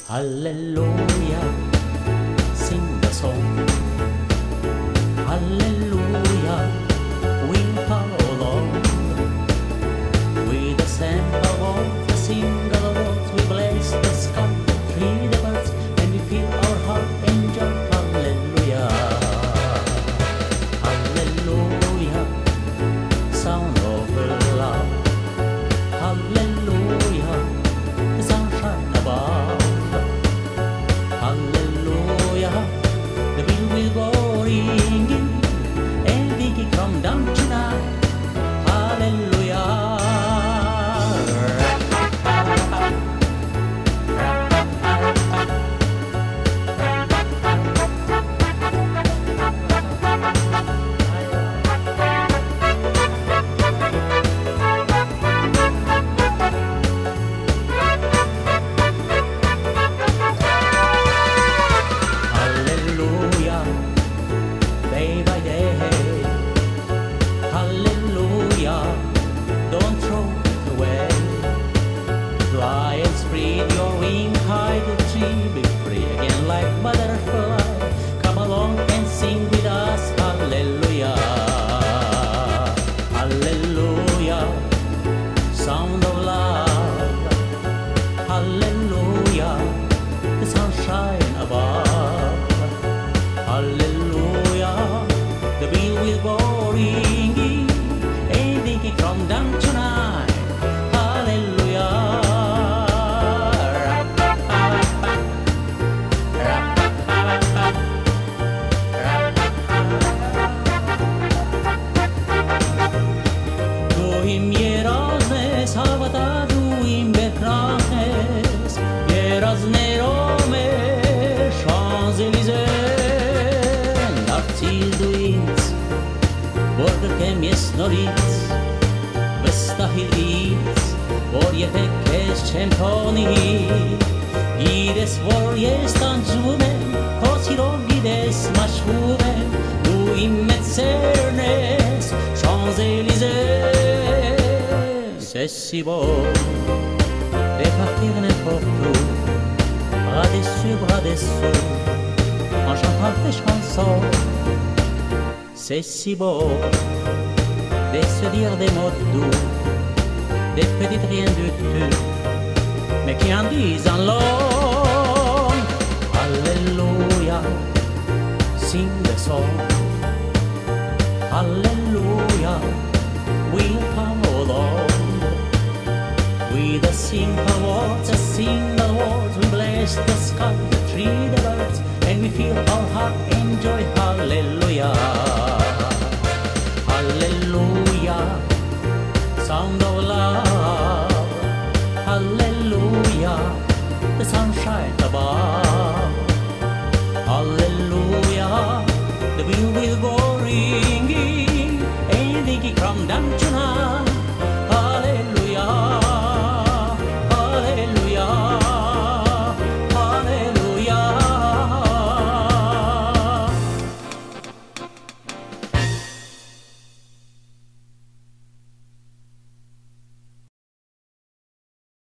Hallelujah, sing the song. Hallelujah, we follow along. With the sample of the single words, we bless the sky, tree, the birds, and we feel our heart enjoy. Hallelujah, hallelujah, sound of love. Hallelujah, the sunshine above. Hallelujah, the bell will go ringing, and we can come down tonight. Hallelujah. Day by day, hallelujah, don't throw it away. Fly and spread your wing high to tree, be free again like butterfly. Come along and sing with us, hallelujah, hallelujah, sound of love, hallelujah, the sunshine above, hallelujah. The bell will go ringing, and we can come down tonight. Hallelujah. Duim jeraznes havata, duim bekrachnes, jerazne rome, Champs-Élysées. Narcil duins, border kem jesnoric, vestahilic, vorjetek kes čemponi, ides vorjes tanzumen, kosirogides mashvumen, duim metsernes, Champs-Élysées. Sessibo, de partir n'importe où, bras dessus, en chantant des chansons. C'est si beau de se dire des mots doux, des petites rien du tout, mais qui en disent en long. Alléluia, sing the song. Alléluia, we'll come along. With a single words, we bless the sky, the tree, the birds, and we feel our heart enjoy. Hallelujah, hallelujah, sound of love. Hallelujah, the sunshine above. Hallelujah, the bell will go ringing, and we can come down to